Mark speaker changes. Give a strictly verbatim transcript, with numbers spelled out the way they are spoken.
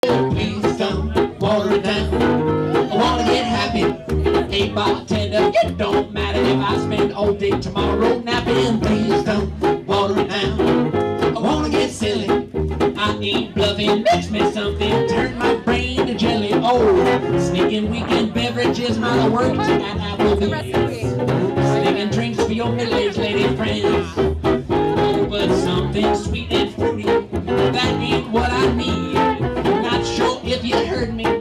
Speaker 1: Please don't water it down. I wanna get happy. Hey bartender, it don't matter if I spend all day tomorrow napping. Please don't water it down. I wanna get silly. I ain't bluffing. Mix me something, turn my brain to jelly. Oh, sneaking weekend beverages, my work at Applebee's. Sneaking drinks for your middle-aged lady friends. Oh, but something sweet and fruity, that ain't what I need. Not sure if you heard me.